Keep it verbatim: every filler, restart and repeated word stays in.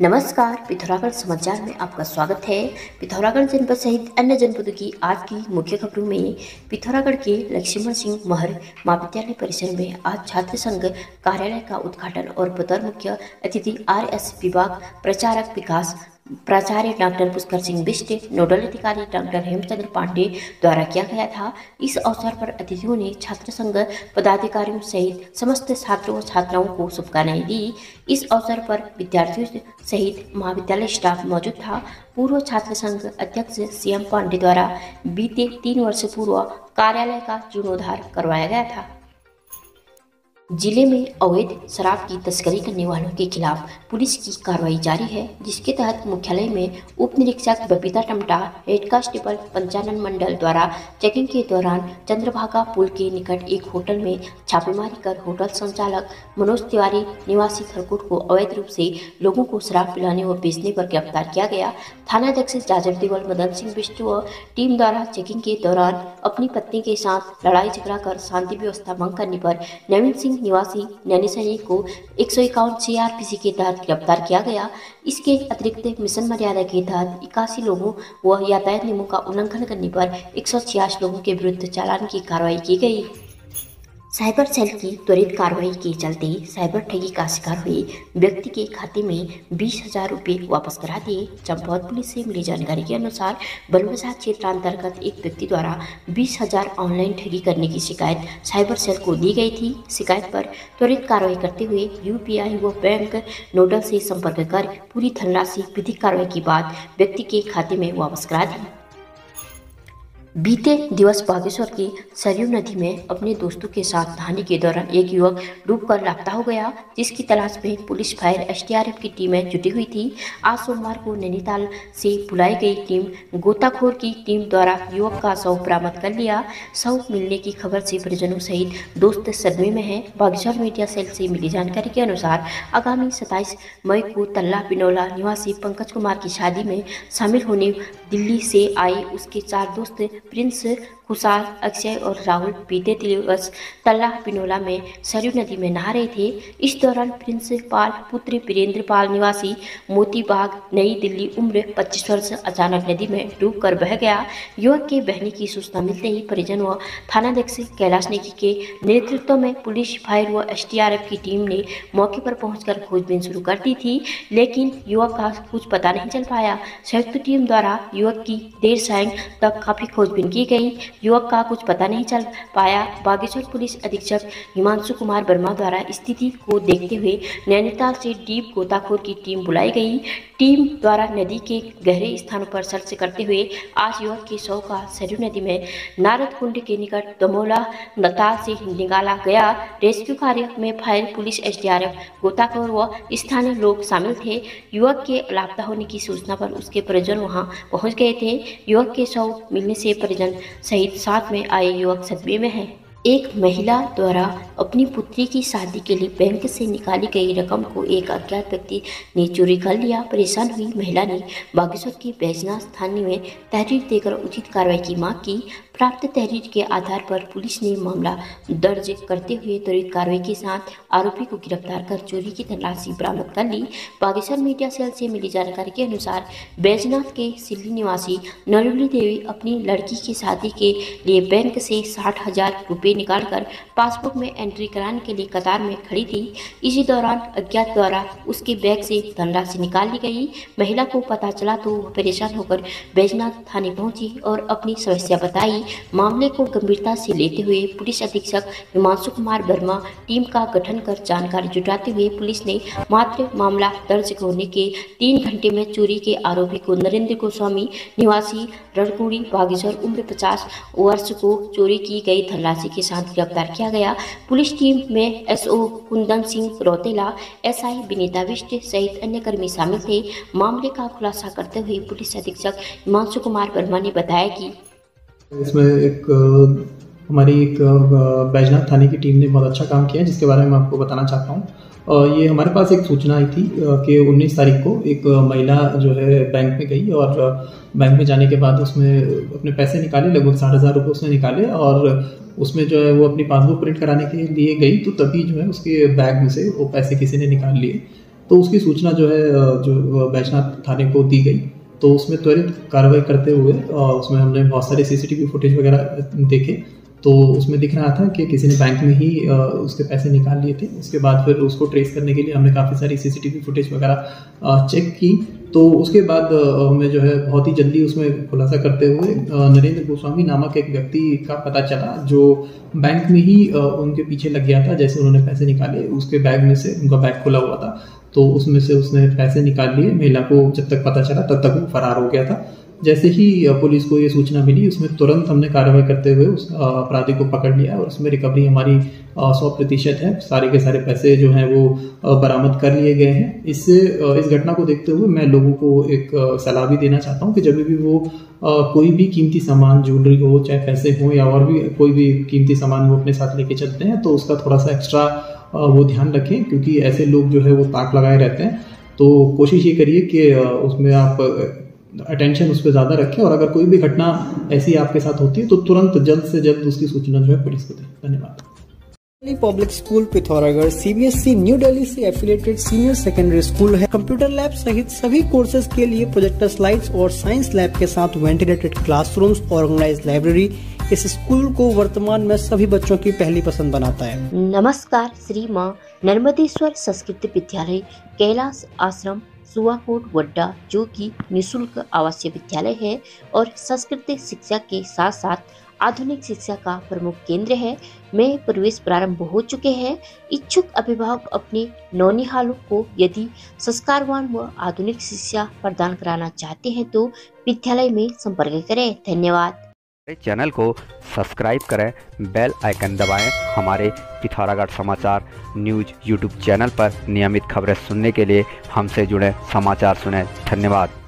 नमस्कार, पिथौरागढ़ समाचार में आपका स्वागत है। पिथौरागढ़ जनपद सहित अन्य जनपदों की आज की मुख्य खबरों में पिथौरागढ़ के लक्ष्मण सिंह महर महाविद्यालय परिसर में आज छात्र संघ कार्यालय का उद्घाटन और बतौर मुख्य अतिथि आर एस विभाग प्रचारक विकास प्राचार्य डॉक्टर पुष्कर सिंह बिष्ट, नोडल अधिकारी डॉक्टर हेमचंद्र पांडे द्वारा किया गया था। इस अवसर पर अतिथियों ने छात्र संघ पदाधिकारियों सहित समस्त छात्रों व छात्राओं को शुभकामनाएं दी। इस अवसर पर विद्यार्थियों सहित महाविद्यालय स्टाफ मौजूद था। पूर्व छात्र संघ अध्यक्ष सीएम पांडे द्वारा बीते तीन वर्ष पूर्व कार्यालय का जीर्णोद्धार करवाया गया था। जिले में अवैध शराब की तस्करी करने वालों के खिलाफ पुलिस की कार्रवाई जारी है, जिसके तहत मुख्यालय में उप निरीक्षक बबीता टमटा, हेड कांस्टेबल पंचानन मंडल द्वारा चेकिंग के दौरान चंद्रभागा पुल के निकट एक होटल में छापेमारी कर होटल संचालक मनोज तिवारी निवासी थरकुट को अवैध रूप से लोगों को शराब पिलाने व बेचने पर गिरफ्तार किया गया। थानाध्यक्ष जाजर देवल मदन सिंह बिष्ट व टीम द्वारा चेकिंग के दौरान अपनी पत्नी के साथ लड़ाई झगड़ा कर शांति व्यवस्था भंग करने पर नवीन सिंह निवासी नैनीसैनी को एक सौ इक्यावन सीआरपीसी के तहत गिरफ्तार किया गया। इसके अतिरिक्त मिशन मर्यादा के तहत इक्यासी लोगों व यातायात नियमों का उल्लंघन करने पर एक सौ छियासी लोगों के विरुद्ध चालान की कार्रवाई की गई। साइबर सेल की त्वरित कार्रवाई के चलते साइबर ठगी का शिकार हुए व्यक्ति के खाते में बीस हजार रुपये वापस करा दिए। चंपावत पुलिस से मिली जानकारी के अनुसार बलुबाजार क्षेत्र अंतर्गत एक व्यक्ति द्वारा बीस हजार ऑनलाइन ठगी करने की शिकायत साइबर सेल को दी गई थी। शिकायत पर त्वरित कार्रवाई करते हुए यूपीआई व बैंक नोडल से संपर्क कर पूरी धनराशि विधिक कार्रवाई के बाद व्यक्ति के खाते में वापस करा दी। बीते दिवस बागेश्वर की सरयू नदी में अपने दोस्तों के साथ नहाने के दौरान एक युवक डूबकर लापता हो गया, जिसकी तलाश में पुलिस फायर एसडीआरएफ की टीमें जुटी हुई थी। आज सोमवार को नैनीताल से बुलाई गई टीम गोताखोर की टीम द्वारा युवक का शव बरामद कर लिया। शव मिलने की खबर से परिजनों सहित दोस्त सदमे में है। बागेश्वर मीडिया सेल से मिली जानकारी के अनुसार आगामी सत्ताईस मई को तल्ला पिनौला निवासी पंकज कुमार की शादी में शामिल होने दिल्ली से आए उसके चार दोस्त प्रिंस, खुशाल, अक्षय और राहुल बीते दिवस तल्ला पिनोला में सरयू नदी में नहा रहे थे। इस दौरान प्रिंस पाल पुत्र वीरेंद्र पाल निवासी मोती बाग नई दिल्ली उम्र पच्चीस वर्ष अचानक नदी में डूबकर बह गया। युवक के बहने की सूचना मिलते ही परिजन व थानाध्यक्ष कैलाश नेगी के नेतृत्व में पुलिस, फायर व एसडीआरएफ की टीम ने मौके पर पहुंचकर खोजबीन शुरू कर दी थी, लेकिन युवक का कुछ पता नहीं चल पाया। संयुक्त टीम द्वारा युवक की देर सायं तक काफी खोजबीन की गई। युवक का कुछ पता नहीं चल पाया। बागेश्वर पुलिस अधीक्षक हिमांशु कुमार वर्मा द्वारा स्थिति को देखते हुए नैनीताल से डीप गोताखोर की टीम बुलाई गई। टीम द्वारा नदी के गहरे स्थानों पर सर्च करते हुए आज युवक के शव का सरयू नदी में नारद कुंड के निकट दमोला नताल से निकाला गया। रेस्क्यू कार्य में फायर, पुलिस, एसडीआरएफ, गोताखोर व स्थानीय लोग शामिल थे। युवक के लापता होने की सूचना पर उसके परिजन वहां पहुंच गए थे। युवक के शव मिलने से परिजन सहित साथ में आए युवक सदमे में है। एक महिला द्वारा अपनी पुत्री की शादी के लिए बैंक से निकाली गई रकम को एक अज्ञात व्यक्ति ने चोरी कर लिया। परेशान हुई महिला ने बागेश्वर के बैजनाथ थाने में तहरीर देकर उचित कार्रवाई की मांग की। प्राप्त तहरीर के आधार पर पुलिस ने मामला दर्ज करते हुए त्वरित कार्रवाई के साथ आरोपी को गिरफ्तार कर चोरी की धनराशि बरामद कर ली। बागेश्वर मीडिया सेल से मिली जानकारी के अनुसार बैजनाथ के सिल्ली निवासी नरुली देवी अपनी लड़की की शादी के लिए बैंक से साठ हजार रुपये निकालकर पासबुक में एंट्री कराने के लिए कतार में खड़ी थी। इसी दौरान अज्ञात द्वारा उसके बैग से धनराशि निकाल ली गई। महिला को पता चला तो वह परेशान होकर बैजनाथ थाने पहुंची और अपनी समस्या बताई। मामले को गंभीरता से लेते हुए पुलिस अधीक्षक हिमांशु कुमार वर्मा टीम का गठन कर जानकारी जुटाते हुए पुलिस ने मात्र मामला दर्ज होने के तीन घंटे में चोरी के आरोपी को नरेंद्र गोस्वामी निवासी रड़कुड़ी बागेश्वर उम्र पचास वर्ष को चोरी की गई धनराशि के साथ गिरफ्तार किया गया। पुलिस टीम में एसओ कुंदन सिंह रौतेला, एसआई विनीता बिष्ट सहित अन्य कर्मी शामिल थे। मामले का खुलासा करते हुए पुलिस अधीक्षक हिमांशु कुमार वर्मा ने बताया कि इसमें एक हमारी एक बैजनाथ थाने की टीम ने बहुत अच्छा काम किया, जिसके बारे में मैं आपको बताना चाहता हूँ। ये हमारे पास एक सूचना आई थी कि उन्नीस तारीख को एक महिला जो है बैंक में गई और बैंक में जाने के बाद उसमें अपने पैसे निकाले, लगभग साठ हज़ार रुपये उसने निकाले और उसमें जो है वो अपनी पासबुक प्रिंट कराने के लिए गई तो तभी जो है उसके बैग में से वो पैसे किसी ने निकाल लिए। तो उसकी सूचना जो है जो बैजनाथ थाने को दी गई। तो उसमें त्वरित कार्रवाई करते हुए उसमें हमने बहुत सारे सीसीटीवी फुटेज वगैरह देखे, तो उसमें दिख रहा था कि किसी ने बैंक में ही उसके पैसे निकाल लिए थे। उसके बाद फिर उसको ट्रेस करने के लिए हमने काफ़ी सारी सीसीटीवी फुटेज वगैरह चेक की। तो उसके बाद हमें जो है बहुत ही जल्दी उसमें खुलासा करते हुए नरेंद्र गोस्वामी नामक एक व्यक्ति का पता चला, जो बैंक में ही उनके पीछे लग गया था। जैसे उन्होंने पैसे निकाले, उसके बैग में से, उनका बैग खुला हुआ था, तो उसमें से उसने पैसे निकाल लिए। महिला को जब तक पता चला तब तक वो फरार हो गया था। जैसे ही पुलिस को ये सूचना मिली, उसमें तुरंत हमने कार्रवाई करते हुए उस अपराधी को पकड़ लिया और उसमें रिकवरी हमारी सौ प्रतिशत है। सारे के सारे पैसे जो हैं वो बरामद कर लिए गए हैं। इससे इस घटना को देखते हुए मैं लोगों को एक सलाह भी देना चाहता हूँ कि जब भी वो कोई भी कीमती सामान, ज्वेलरी हो, चाहे पैसे हो या और भी कोई भी कीमती सामान वो अपने साथ लेके चलते हैं, तो उसका थोड़ा सा एक्स्ट्रा वो ध्यान रखें, क्योंकि ऐसे लोग जो है वो ताक लगाए रहते हैं। तो कोशिश ये करिए कि उसमें आप अटेंशन उस पर ज़्यादा रखें, और अगर कोई भी घटना ऐसी आपके साथ होती है तो तुरंत जल्द से जल्द उसकी सूचना जो है पुलिस को दें। धन्यवाद। Public school Pithoragarh CBSE new Delhi से एफिलिएटेड सीनियर सेकेंडरी स्कूल है। कंप्यूटर लैब सहित सभी कोर्सेज के लिए प्रोजेक्टर स्लाइड्स और साइंस लैब के साथ वेंटिलेटेड क्लासरूम्स, ऑर्गेनाइज्ड लाइब्रेरी इस स्कूल को वर्तमान में सभी बच्चों की पहली पसंद बनाता है। नमस्कार। श्री माँ नर्मदेश्वर संस्कृत विद्यालय कैलाश आश्रम सुवाकोट वड्डा, जो कि निःशुल्क आवासीय विद्यालय है और संस्कृत शिक्षा के साथ साथ आधुनिक शिक्षा का प्रमुख केंद्र है, में प्रवेश प्रारंभ हो चुके हैं। इच्छुक अभिभावक अपने नौनिहालों को यदि संस्कारवान व आधुनिक शिक्षा प्रदान कराना चाहते हैं तो विद्यालय में संपर्क करें। धन्यवाद। चैनल को सब्सक्राइब करें, बेल आइकन दबाएं। हमारे पिथौरागढ़ समाचार न्यूज़ यूट्यूब चैनल पर नियमित खबरें सुनने के लिए हमसे जुड़ें, समाचार सुनें। धन्यवाद।